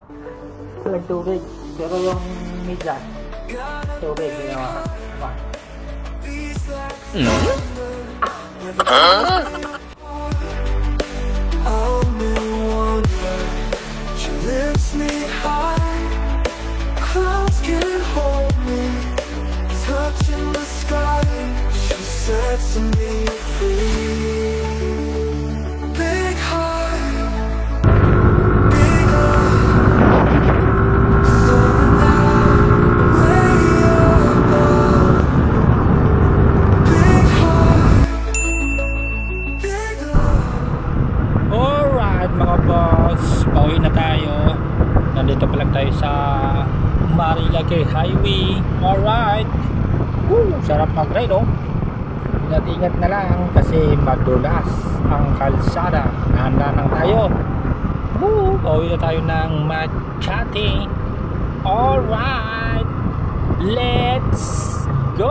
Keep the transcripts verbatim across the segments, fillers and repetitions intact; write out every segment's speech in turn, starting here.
Walang tubig. Pero yung midyan, tubig. Ginawa. Huh? Lifts me high, clouds can't hold me, touching the sky, she sets me free. Big heart, big love, soaring out, way above. Big heart, big love. Alright mga boss, pauwi na tayo. Nandito pa lang tayo sa Marilake Highway. Alright. Woo, sarap mag-ride oh. Ingat-ingat na lang kasi madulas ang kalsada. Handa lang tayo. Woo, pauwi na tayo ng Makati. Alright. Let's go.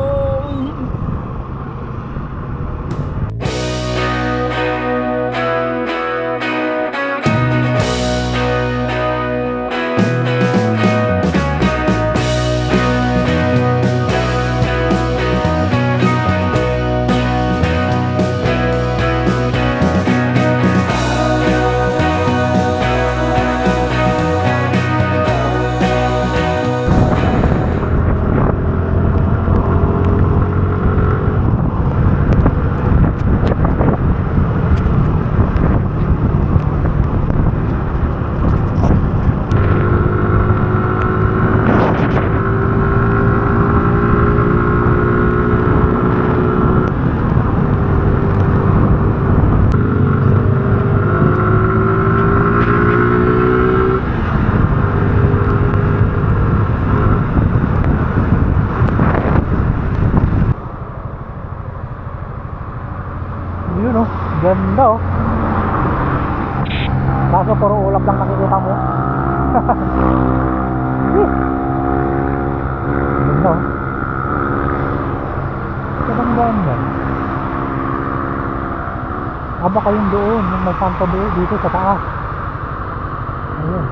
Yun oh, ganda oh. Kaso puro ulap lang nakikita mo. Ganda oh. Kadang ganda. Aba kayong doon, yung may santo doon dito sa taas. Ayun.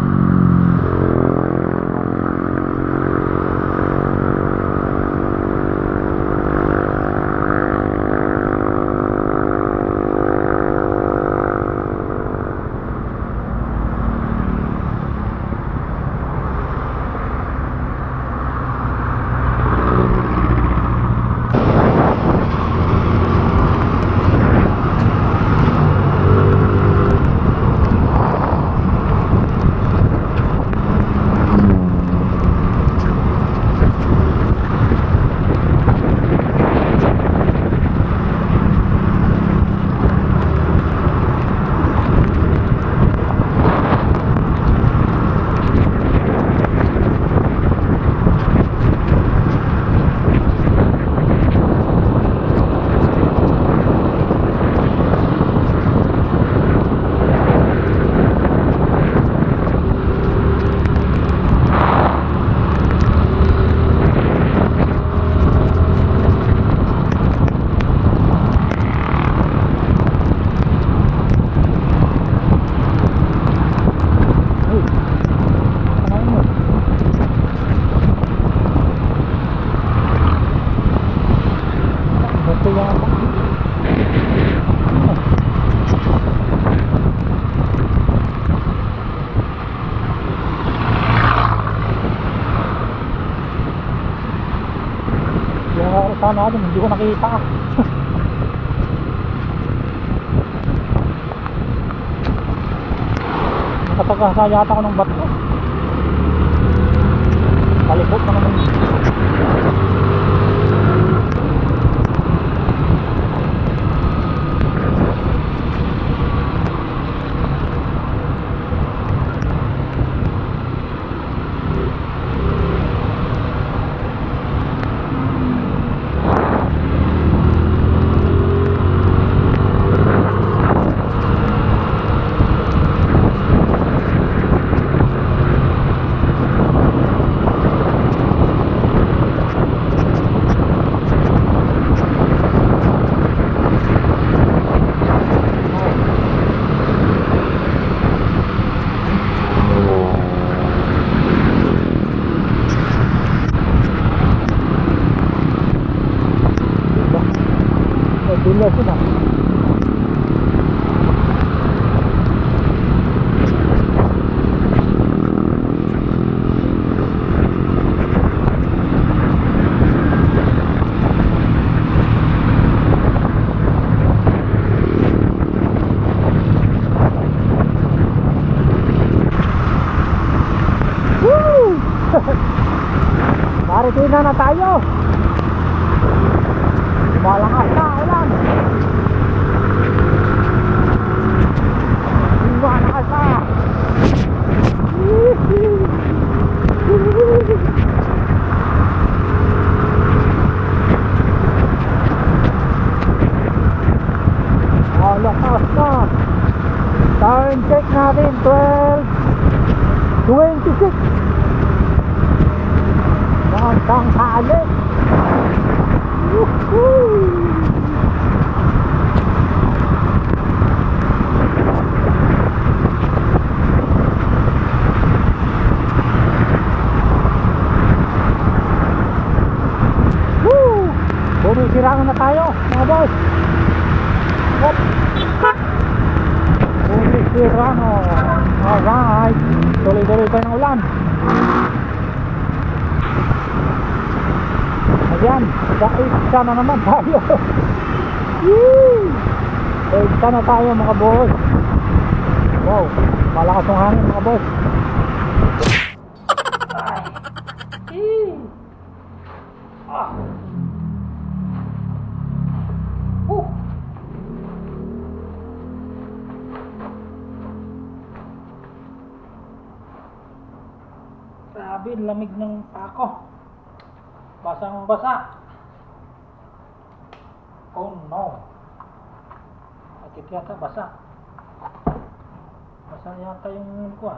Sana din, hindi ko nakita. Nakatagasa yata ko ng bato. Palikot na naman. Maritina na tayo. Malakas na ulan. Malakas na. Malakas na. Time check natin twelve twenty-six. Ang tanghali. Woohoo! Woo! Bumisiraan na tayo, mga boys. Hop! Bumisiraan o. Alright. Tuloy-tuloy pa ng ulan. Ayan, sa na naman tayo. Yee! Isa na tayo mga boss. Wow, malakas ang hangin mga boss. Ay. Ah. Uh. Grabe, lamig ng pako. Basang basa. Oh no. Bakit yata basa? Basa yata yung kuha.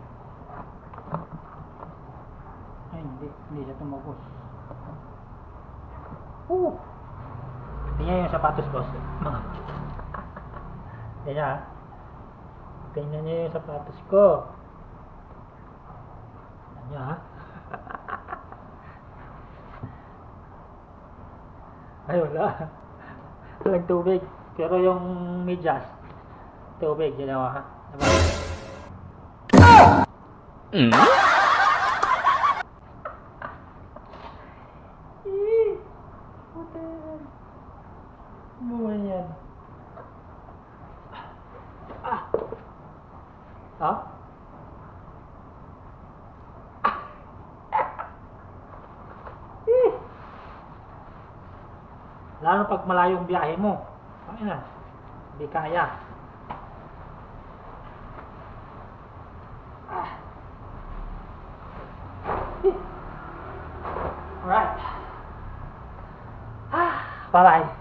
Ay hindi, hindi siya tumagos. Uh! Tingnan yung sapatos boss. Tingnan ha. Tingnan niyo yung sapatos ko. Tingnan niyo ha. Ay wala. Walang tubig. Pero yung medyas, tubig. Ginawa ha. Diba? Mm. Eh, puta yan. Buhay yan. Ah. Ha? Lalo pag malayong biyahe mo. Ay na, hindi kaya. Ah. Alright. Ah, bye bye.